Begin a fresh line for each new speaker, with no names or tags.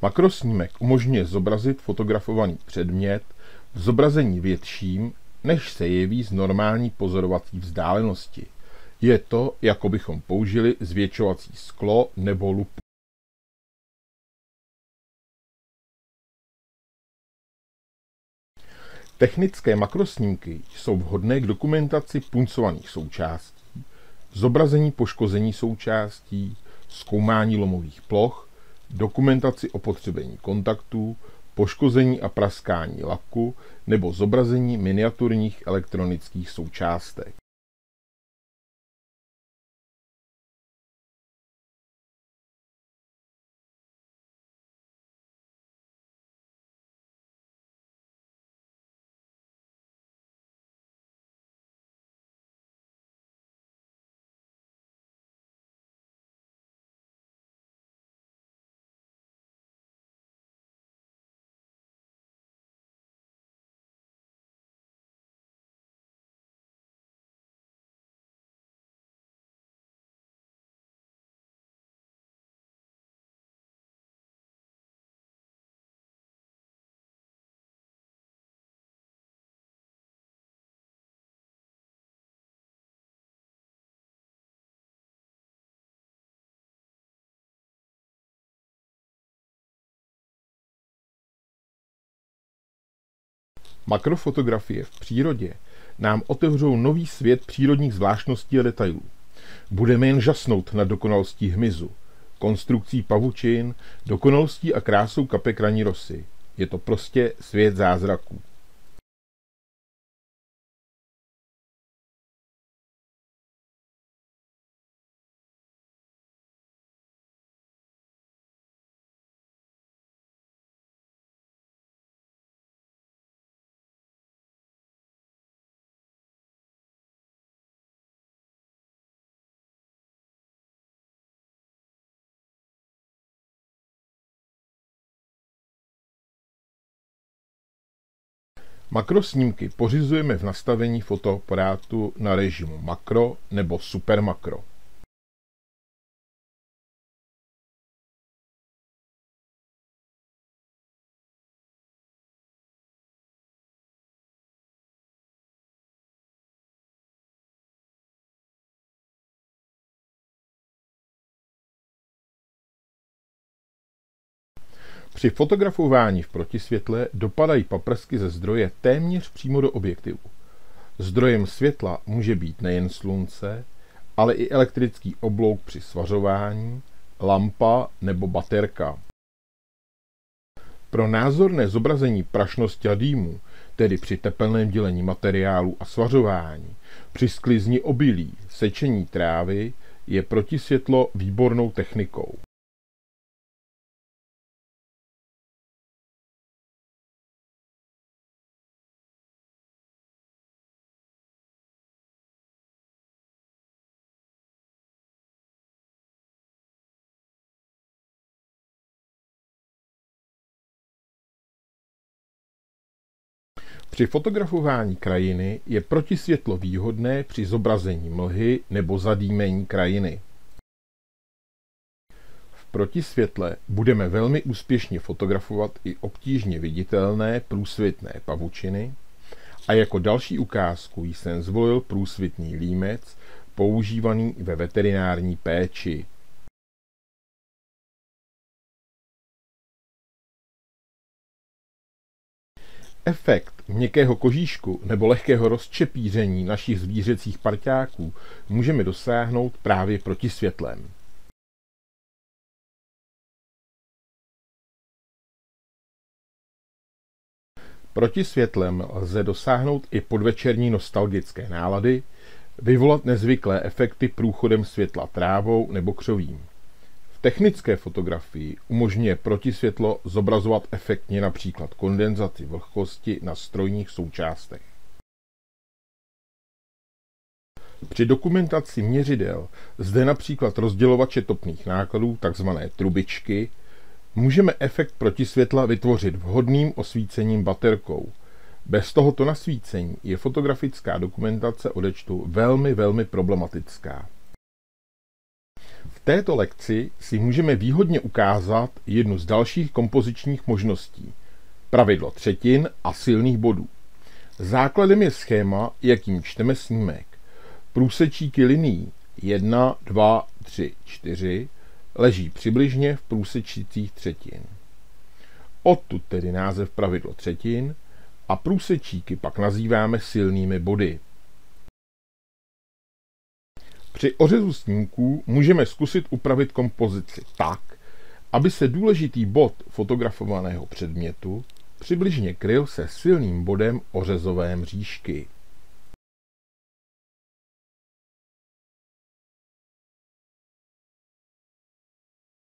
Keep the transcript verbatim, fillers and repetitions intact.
Makrosnímek umožňuje zobrazit fotografovaný předmět v zobrazení větším, než se jeví z normální pozorovací vzdálenosti. Je to, jako bychom použili zvětšovací sklo nebo lupu. Technické makrosnímky jsou vhodné k dokumentaci puncovaných součástí, zobrazení poškození součástí, zkoumání lomových ploch, dokumentaci opotřebení kontaktů, poškození a praskání laku nebo zobrazení miniaturních elektronických součástek. Makrofotografie v přírodě nám otevřou nový svět přírodních zvláštností a detailů. Budeme jen žasnout nad dokonalostí hmyzu, konstrukcí pavučin, dokonalostí a krásou kapek ranní rosy. Je to prostě svět zázraků. Makrosnímky pořizujeme v nastavení fotoaparátu na režimu makro nebo supermakro. Při fotografování v protisvětle dopadají paprsky ze zdroje téměř přímo do objektivu. Zdrojem světla může být nejen slunce, ale i elektrický oblouk při svařování, lampa nebo baterka. Pro názorné zobrazení prašnosti a dýmu, tedy při tepelném dělení materiálu a svařování, při sklizni obilí, sečení trávy, je protisvětlo výbornou technikou. Při fotografování krajiny je protisvětlo výhodné při zobrazení mlhy nebo zadýmení krajiny. V protisvětle budeme velmi úspěšně fotografovat i obtížně viditelné průsvitné pavučiny a jako další ukázku jsem zvolil průsvitný límec používaný ve veterinární péči. Efekt měkkého kožíšku nebo lehkého rozčepíření našich zvířecích parťáků můžeme dosáhnout právě protisvětlem. Protisvětlem lze dosáhnout i podvečerní nostalgické nálady, vyvolat nezvyklé efekty průchodem světla trávou nebo křovím. V technické fotografii umožňuje protisvětlo zobrazovat efektně například kondenzaci vlhkosti na strojních součástech. Při dokumentaci měřidel, zde například rozdělovače topných nákladů, takzvané trubičky, můžeme efekt protisvětla vytvořit vhodným osvícením baterkou. Bez tohoto nasvícení je fotografická dokumentace odečtu velmi, velmi problematická. V této lekci si můžeme výhodně ukázat jednu z dalších kompozičních možností. Pravidlo třetin a silných bodů. Základem je schéma, jakým čteme snímek. Průsečíky linií jedna, dva, tři, čtyři leží přibližně v průsečících třetin. Odtud tedy název pravidlo třetin a průsečíky pak nazýváme silnými body. Při ořezu snímků můžeme zkusit upravit kompozici tak, aby se důležitý bod fotografovaného předmětu přibližně kryl se silným bodem ořezové mřížky.